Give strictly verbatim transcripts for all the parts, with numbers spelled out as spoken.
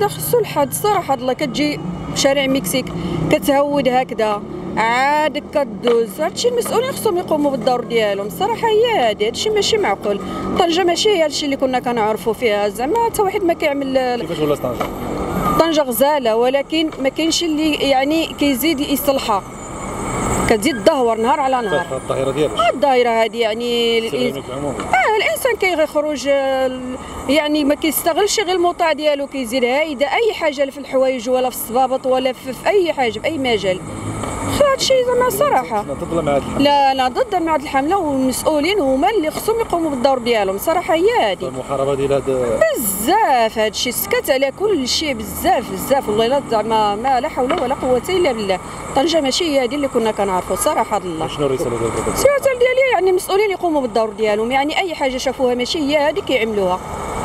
هذا خصو الحد صراحه الله. كتجي في شارع مكسيك كتهود هكذا عاد كدوز، هادشي المسؤولين خصهم يقوموا بالدور ديالهم الصراحه. هي هادي هادشي ماشي معقول. طنجه ماشي هي هادشي اللي كنا كنعرفوا فيها زعما، حتى واحد ما كيعمل. كيفاش ولا طنجه؟ طنجه غزاله ولكن ما كاينش اللي يعني كيزيد يصلحها، كتزيد تدهور نهار على نهار. الظاهره ديالك الظاهره هذه يعني اه الانسان كيخرج يعني ما كيستغلش غير الموطع ديالو، كيزيد هايده اي حاجه في الحوايج ولا في الصبابط ولا في, في اي حاجه في اي مجال. هادشي زعما صراحه ضد مع هاد لا لا ضد مع هاد الحمله، والمسؤولين هما اللي خصهم يقوموا بالدور ديالهم صراحه. هي هادي المحاربه ديال هاد بزاف هادشي سكت على كل شيء بزاف بزاف والله. لا زعما ما لا حول ولا قوه الا بالله. طنجه ماشي هي هادي اللي كنا كنعرفوا صراحه الله. شنو الرساله ديالك؟ الرساله ديالي يعني المسؤولين يقوموا بالدور ديالهم، يعني اي حاجه شافوها ماشي هي هادي كيعملوها.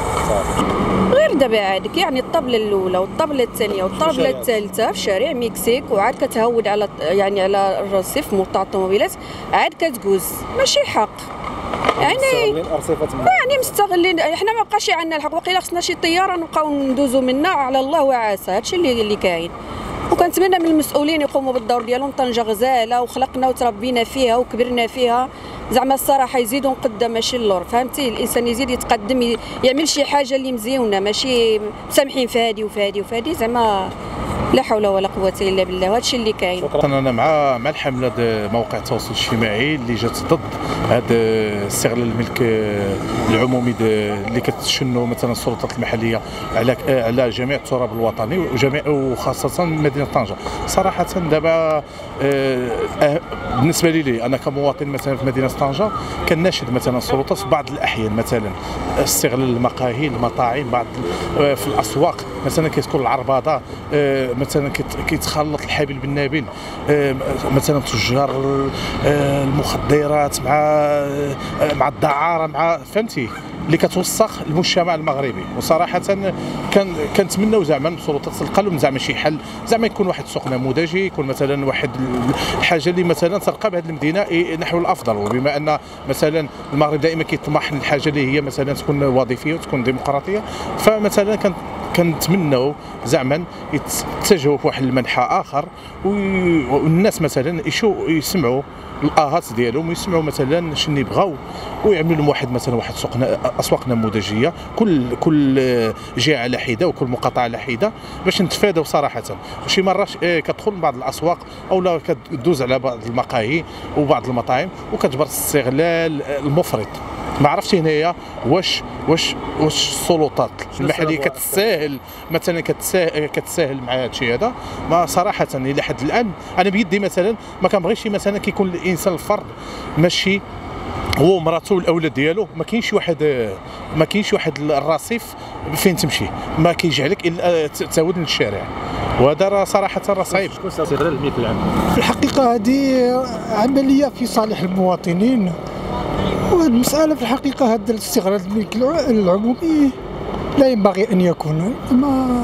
غير دابا عادك يعني الطبله الاولى والطبله الثانيه والطبله الثالثه في شارع مكسيك، وعاد كتهود على يعني على الرصيف موطع الطوموبيلات عاد كتجوز ماشي حق. يعني يعني مستغلين. احنا ما بقاش عندنا الحق، وقيلا خصنا شي طياره نبقاو ندوزو منها على الله وعسى. هادشي اللي اللي كاين، وكنتمنى من المسؤولين يقوموا بالدور ديالهم. طنجه غزاله وخلقنا وتربينا فيها وكبرنا فيها زعما الصراحه، يزيدوا قدام ماشي اللور. فهمتي الانسان يزيد يتقدم يعمل شي حاجه اللي مزيونه، ماشي مسامحين في هادي وفي هادي وفي هادي زعما لا حول ولا قوه الا بالله. وهادشي اللي كاين. انا مع مع الحمله ديال مواقع التواصل الاجتماعي اللي جات ضد هذا استغلال الملك العمومي اللي كتشنوا مثلا السلطات المحليه على على جميع التراب الوطني وجميع وخاصه مدينه طنجه. صراحه دابا بالنسبه لي انا كمواطن مثلا في مدينه طنجه كناشد مثلا السلطات في بعض الاحيان مثلا استغلال المقاهي المطاعم بعض في الاسواق مثلا كتكون العرباضه مثلا كيتخلط الحبل بالنابل مثلا تجار المخدرات مع مع الدعاره مع فهمتي اللي كتوسخ المجتمع المغربي. وصراحه كان كنتمناو زعما السلطات تلقى لهم زعما شي حل، زعما يكون واحد سوق نموذجي، يكون مثلا واحد الحاجه اللي مثلا ترقى بهذه المدينه نحو الافضل. وبما ان مثلا المغرب دائما كيطمح للحاجه اللي هي مثلا تكون وظيفيه وتكون ديمقراطيه، فمثلا كان كنتمناو زعما يتجهوا في واحد المنحى اخر والناس مثلا يشوفوا يسمعوا الاهات ديالهم ويسمعوا مثلا شنو يبغاو ويعملوا لهم واحد مثلا واحد سوق اسواق نموذجيه كل كل جهه على حده وكل مقاطعه على حده باش نتفاداو صراحه. وشي مرات كتدخل بعض الاسواق او لا كدوز على بعض المقاهي وبعض المطاعم وكتجبر الاستغلال المفرط. ما عرفتش هنايا واش واش واش السلطات المحليه كتساهل مثلا كتساهل كتساهل مع هذا الشيء هذا. ما صراحه الى حد الان انا بيدي مثلا ما كنبغيش مثلا كيكون الانسان الفرد ماشي هو ومراته والاولاد ديالو، ما كاينش واحد ما كاينش واحد الرصيف فين تمشي ما كيجعلك الا تعود للشارع، وهذا راه صراحه راه صعيب. شكون استغلال الملك العام؟ في الحقيقه هذه عمليه في صالح المواطنين، وهذه المساله في الحقيقه هذا الاستغلال الملك العمومي لا ينبغي ان يكون، ما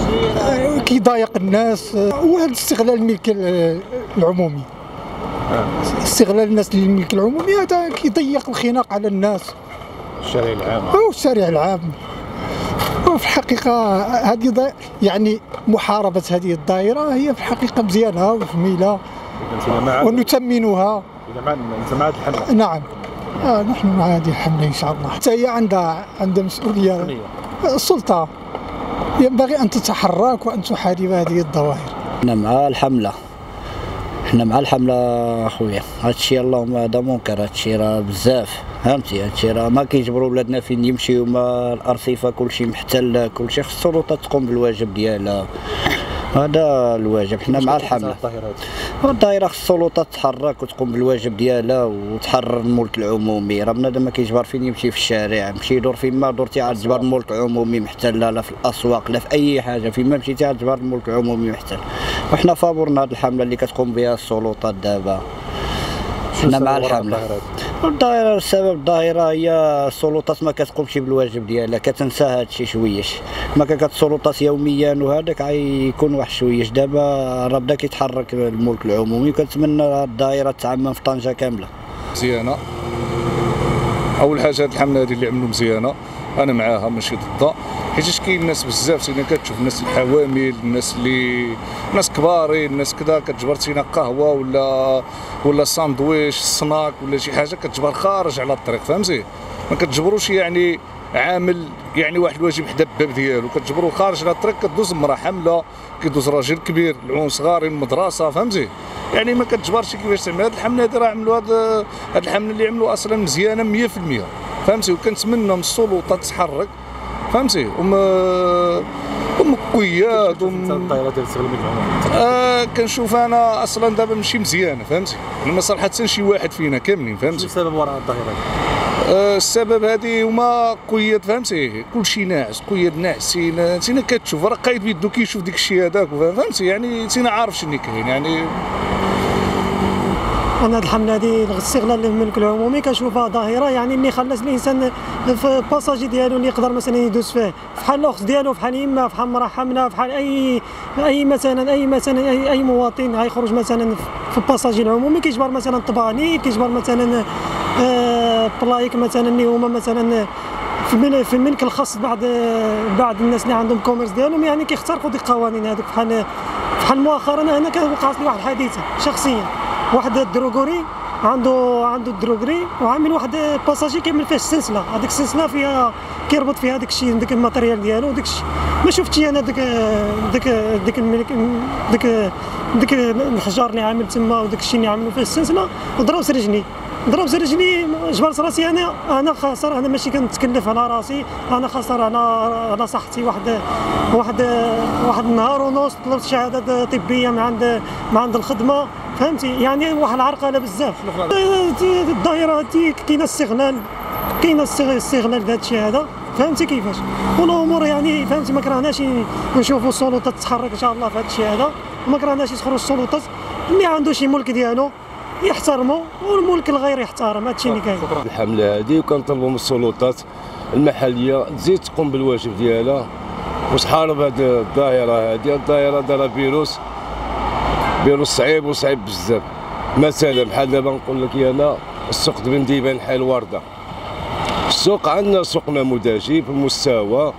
كيضايق الناس. وهذا الاستغلال الملك العمومي استغلال الناس للملك العمومي هذا كيضيق الخناق على الناس الشارع العام او الشارع العام. وفي الحقيقه هذه يعني محاربه هذه الدائره هي في الحقيقه مزيانه وجميله ونثمنها. اذا انت مع هذه الحمله؟ نعم آه نحن مع هذه الحمله ان شاء الله. حتى هي عندها عندها مسؤوليه. السلطه ينبغي ان تتحرك وان تحارب هذه الظواهر. احنا مع الحمله حنا مع الحمله اخويا. هادشي اللهم هذا منكر، هادشي راه بزاف فهمتي. هادشي راه ما كيجبروا ولادنا فين يمشيو، ما الارصفه كلشي محتل، كلشي خص السلطه تقوم بالواجب ديالها، هذا الواجب. حنا مع الحمله. الدائره خص السلطه تتحرك وتقوم بالواجب ديالها وتحرر الملك العمومي. راه بنادم ما كيجبر فين يمشي في الشارع، مشي يدور فين ما دورتي عاد تجبر الملك العمومي محتل، لا في الاسواق لا في اي حاجه، فين ما مشيتي عاد تجبر الملك العمومي محتل. وحنا فابورنا هذه الحمله اللي كتقوم بها السلطات دابا. حنا مع الحمله. الظاهره السبب الظاهره هي السلطات ما كتقومش بالواجب ديالها، كتنسى هذا الشيء شويش. ما كانت السلطات يوميا وهذاك غيكون واحد شويش. دابا راه بدا كيتحرك الملك العمومي، وكنتمنى الدائره تعمم في طنجه كامله. مزيانه اول حاجه هذه الحمله هذه اللي عملوا مزيانه، انا معاها ماشي ضدها، حيت كاين ناس بزاف سينا كتشوف الناس الحوامل، الناس اللي ناس كبارين، الناس كذا كتجبر سينا قهوه ولا ولا ساندويش سناك ولا شي حاجه كتجبر خارج على الطريق، فهمتي؟ ما كتجبروش يعني عامل يعني واحد الواجب حدا الباب ديالو، كتجبرو خارج على الطريق، كدوز امراه حامله، كيدوز راجل كبير، العون صغار المدرسه، فهمتي؟ يعني ما كتجبرش كيفاش تعمل. هذه الحمله هذه راه عملوا هذه هذه الحمله اللي عملوا اصلا مزيانه مية في المية، فهمتي؟ وكنتمنى من السلطه تتحرك، فهمتي؟ وم ومقويات وم الطائره ديال استغلال المجموعه آه كنشوف انا اصلا دابا ماشي مزيانه، فهمتي؟ ما صراحه شي واحد فينا كاملين، فهمتي؟ شنو السبب وراء الظاهره؟ آه السبب هذه هما قيد، فهمتي؟ كلشي ناعس، قيد ناعسين، تينا كتشوف راه قايد بيدو كيشوف ديك الشيء هذاك، فهمتي؟ يعني تينا عارف شنو كاين يعني. انا هذه الحمله هذه استغلال الملك العمومي كنشوفها ظاهره يعني اللي خلات الانسان في الباساجي ديالو اللي يقدر مثلا يدوز فيه فحال الاخت ديالو فحال يما فحال مراه حامله فحال اي اي مثلا اي مثلا اي, أي مواطن غيخرج مثلا في الباساجي العمومي كيجبر مثلا طباني كيجبر مثلا آه بلايك مثلا اللي هما مثلا في في الملك الخاص بعض بعض الناس اللي عندهم كوميرس ديالهم يعني كيخترقوا ديك القوانين هذوك. بحال بحال مؤخرا هنا كان وقعت لي واحد الحادثه شخصيا، واحد الدروغوري عنده عنده الدروغري وعامل واحد باساجي كيعمل فيه السلسله، هذيك السلسله فيها كيربط فيها داك الشيء داك الماتريال ديالو داك الشيء ما شفتش انا داك داك داك الملك داك داك الحجار اللي عامل تما وداك الشيء اللي عاملوا فيه السلسله وضرب رجلي ضرب رجلي جبرت راسي. انا انا خاسر، انا ماشي كنتكلف على راسي، انا خاسر على على صحتي. واحد واحد واحد النهار ونص طلبت شهاده طبيه من عند من عند الخدمه، فهمتي؟ يعني واحد العرقله بزاف. الظاهره هذه كاينه استغلال كاينه استغلال لهذا الشيء هذا، فهمتي كيفاش؟ والامور يعني فهمتي ما كرهناش نشوفوا السلطات تتحرك ان شاء الله في هذا الشيء هذا، وما كرهناش يدخلوا السلطات اللي عنده شي ملك ديالو يحترموا والملك الغير يحترم. هذا الشيء اللي كاين. الحمله هذه وكنطلبوا من السلطات المحليه تزيد تقوم بالواجب ديالها وتحارب هذه الظاهره. هذه الظاهره دارها فيروس فيروس صعيب وصعيب بزاف. مثلا بحال دابا نقول لك انا السوق بن ديبان حي الورده، السوق عندنا سوق نموذجي في المستوى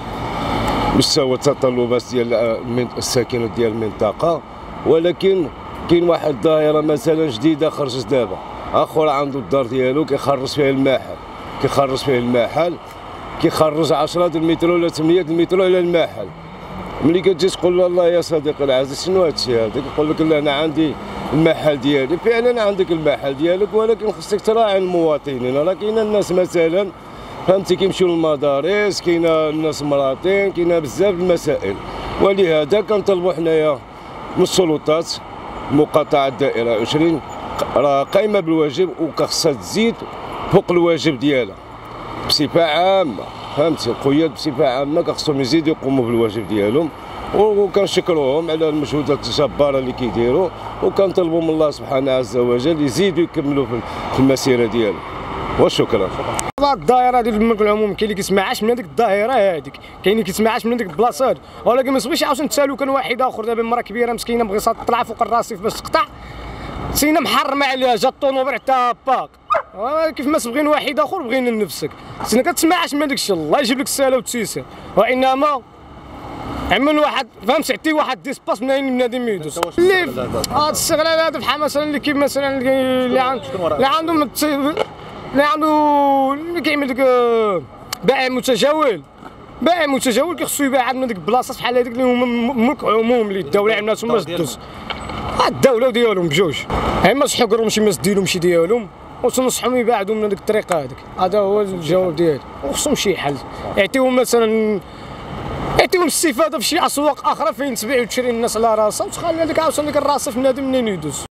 مستوى التطلبات ديال الساكنه ديال المنطقه، ولكن كاين واحد الظاهره مثلا جديده خرجت دابا، اخر عنده الدار ديالو كيخرج فيها المحل كيخرج فيه المحل كيخرج عشرة د المترو ولا ثمانية د المترو الى المحل. ملي كتجي تقول له الله يا صديقي العزيز شنو هذا الشيء هذا، كيقول لك لا انا عندي المحل ديالي. فعلا عندك المحل ديالك ولكن خصك تراعي المواطنين. راه كاين الناس مثلا فهمتي كيمشيو للمدارس، كاين الناس مراطين، كاين بزاف المسائل، ولهذا كنطلبوا حنايا من السلطات مقاطعه الدائره عشرين راه قايمه بالواجب وكخصها تزيد فوق الواجب ديالها بصفه عامه، فهمتي؟ القياد بصفه عامه كخصهم يزيدوا يقوموا بالواجب ديالهم، وكنشكروهم على المجهودات الجباره اللي كيديروا، وكنطلبوا من الله سبحانه عز وجل يزيدوا يكملوا في المسيره ديالهم. وشكرا. الظاهره ديال الملك العمومي كاين اللي كيسمعهاش من هذيك الظاهره هذيك، كاين اللي كيسمعهاش من هذيك البلاصه، ولكن ما يصبرش عاوتاني نتسالو. كان واحد اخر دابا مرا كبيره مسكينه بغي تطلع فوق الرصيف باش تقطع، سينا محرمه عليها جات الطونوبيل حتى باك. كيف ما تبغين واحد اخر بغينا لنفسك، سينا كتسمعش من داك الشيء. الله يجيب لك السهله والتيسير، وانما عمل واحد فهمت عطي واحد ديسباس من بنادم يدوز. اللي هذا الشغلات هذا بحال مثلا اللي كيف مثلا اللي عندهم اللي عنده اللي كيعمل ديك بائع متجول بائع متجول كيخصو يبيع عندنا ديك البلاصات بحال هذيك اللي هما ملك عموم اللي الدوله عملاتهم باش دوز. الدوله ديالهم بجوج، اما صحوا قرهم شي ماس ديالهم شي ديالهم وتنصحهم يبعدوا من هذيك الطريقه هذيك. هذا هو الجواب ديالي، وخصهم شي حل يعطيهم مثلا يعطيهم الاستفاده في شي اسواق اخرى فين تبيع وتشري الناس على راسها، وتخلي هذيك عاوتاني ديك الرصيف بنادم منين يدوز.